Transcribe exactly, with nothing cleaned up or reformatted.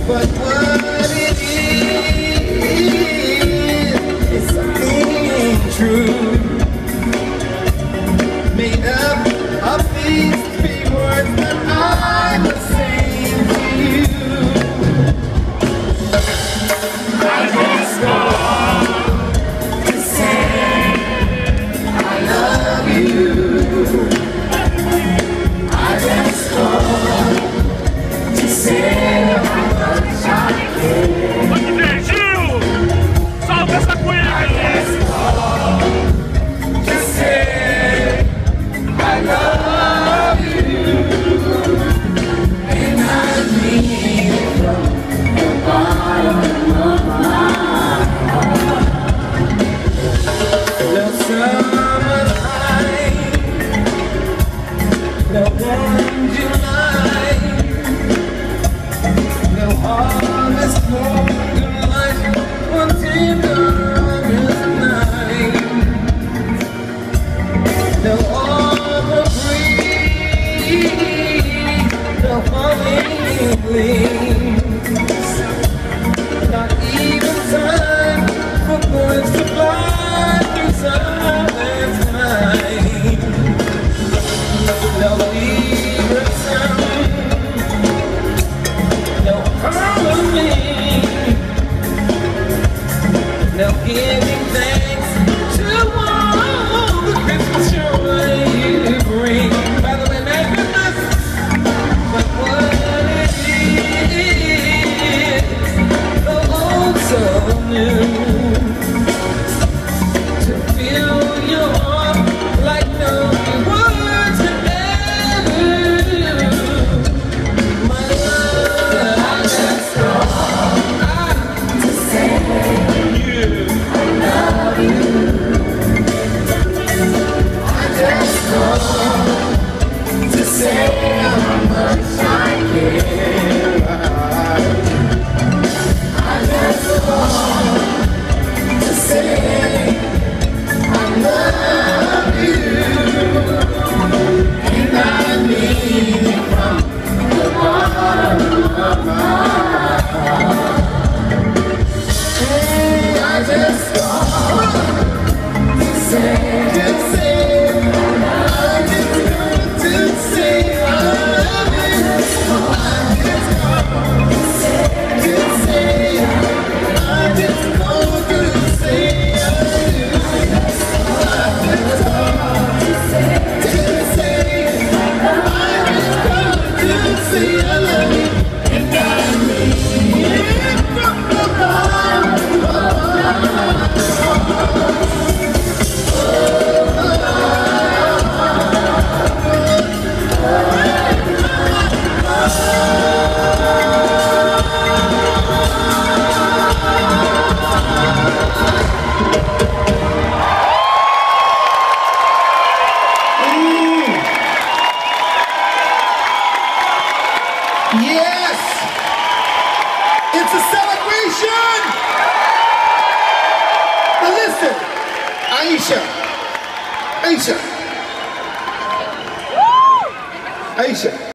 But what it is, is something true, made up of these three words that I was saying to you. I just want to say I love you. I just want to say how much I care. Gil! Solta essa coisa! I just want to say I love you, and I mean it from the bottom of my heart. No summer night, no warm July, no harvest moon light, one tender August night, no arbor breeze, no humming leaves, not even time for birds to fly through silent night, no even sound, no harmony, no giving thanks to all the Christmas joy you bring. By the way, Merry Christmas! But what it is, oh, oh, so new, to fill your heart like no words could ever do. My love, I just want to say I love you. I just want to say how much I care. I just want to say I love you, and I mean it from the bottom of my heart. Hey, I just want to say, to say, I just want to say I love you. I just want to say, to say, I just want to say I do. I just want to say, to say, I just want to say I love you, and I mean it from the bottom of my heart. Yes! It's a celebration! Now listen, Aisha, Aisha, Aisha.